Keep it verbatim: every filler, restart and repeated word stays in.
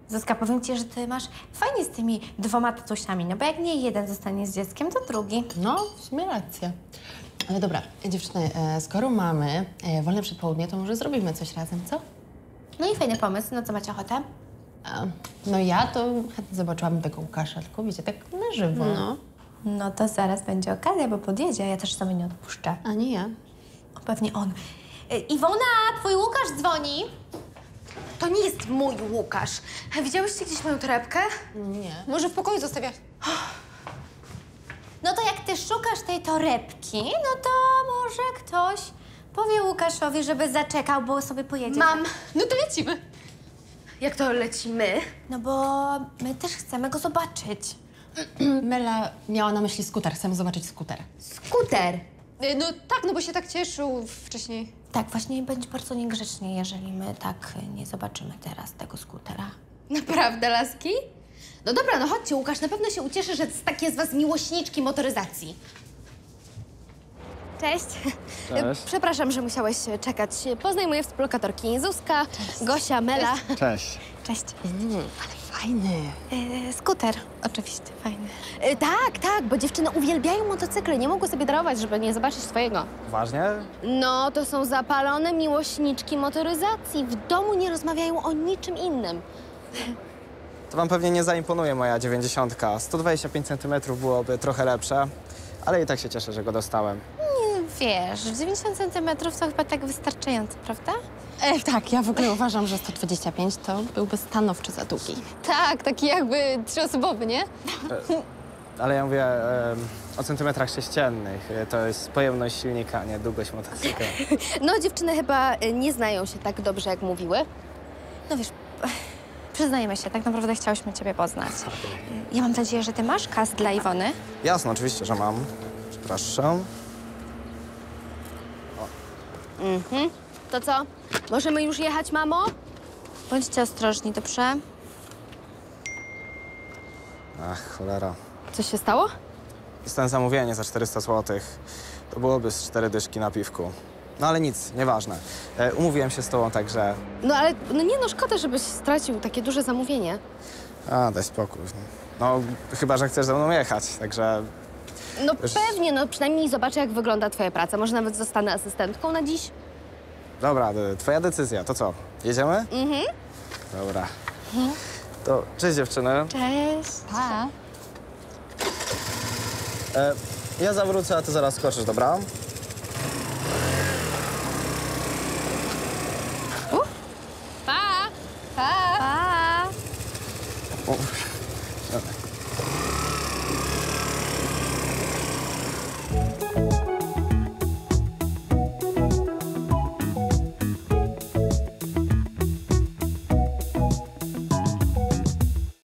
Zuzka, powiem ci, że ty masz fajnie z tymi dwoma tatusiami, no bo jak nie jeden zostanie z dzieckiem, to drugi. No, w sumie racja. Ale dobra, dziewczyny, e, skoro mamy e, wolne przedpołudnie, to może zrobimy coś razem, co? No i fajny pomysł, no co macie ochotę? A, no ja to chętnie zobaczyłabym tego Łukasza, tylko wiecie, tak na żywo. No. No to zaraz będzie okazja, bo podjedzie, a ja też sobie nie odpuszczę. A nie ja. O, pewnie on. Y, Iwona, twój Łukasz dzwoni. To nie jest mój Łukasz. Widziałyście gdzieś moją torebkę? Nie. Może w pokoju zostawia. No to jak ty szukasz tej torebki, no to może ktoś powie Łukaszowi, żeby zaczekał, bo sobie pojedzie. Mam. No to lecimy. Jak to lecimy? No bo my też chcemy go zobaczyć. Mela miała na myśli skuter, chcemy zobaczyć skuter. Skuter. Y, No tak, no bo się tak cieszył wcześniej. Tak, właśnie będzie bardzo niegrzecznie, jeżeli my tak nie zobaczymy teraz tego skutera. Naprawdę, laski? No dobra, no chodźcie, Łukasz, na pewno się ucieszy, że takie z was miłośniczki motoryzacji. Cześć. Cześć. Przepraszam, że musiałeś czekać. Poznaj moje współlokatorki. Zuzka, Gosia, Mela. Cześć. Cześć. Mm, ale fajny. Yy, skuter, oczywiście, fajny. Yy, tak, tak, bo dziewczyny uwielbiają motocykle. Nie mogły sobie darować, żeby nie zobaczyć twojego. Ważnie? No, to są zapalone miłośniczki motoryzacji. W domu nie rozmawiają o niczym innym. To wam pewnie nie zaimponuje moja dziewięćdziesiątka. sto dwadzieścia pięć centymetrów byłoby trochę lepsze, ale i tak się cieszę, że go dostałem. Wiesz, dziewięćdziesiąt centymetrów to chyba tak wystarczająco, prawda? E, tak, ja w ogóle uważam, że sto dwadzieścia pięć to byłby stanowczo za długi. Tak, taki jakby trzyosobowy, nie? Ale ja mówię e, o centymetrach sześciennych. E, To jest pojemność silnika, nie długość motocykla. No, dziewczyny chyba y, nie znają się tak dobrze, jak mówiły. No wiesz, przyznajmy się, tak naprawdę chciałyśmy ciebie poznać. Y, Ja mam nadzieję, że ty masz kas dla Iwony. Jasno, oczywiście, że mam. Przepraszam. To co? Możemy już jechać, mamo? Bądźcie ostrożni, dobrze? Ach, cholera. Co się stało? Dostałem zamówienie za czterysta złotych. To byłoby z cztery dyszki na piwku. No ale nic, nieważne. E, umówiłem się z tobą, także... No ale, no nie no, szkoda, żebyś stracił takie duże zamówienie. A, daj spokój. No, chyba że chcesz ze mną jechać, także... No Wiesz- pewnie, no przynajmniej zobaczę, jak wygląda twoja praca. Może nawet zostanę asystentką na dziś. Dobra, e, twoja decyzja. To co, jedziemy? Mhm. Dobra. To cześć dziewczyny. Cześć. Pa. E, ja zawrócę, a ty zaraz skoczysz, dobra? Pa! Pa! Pa! O,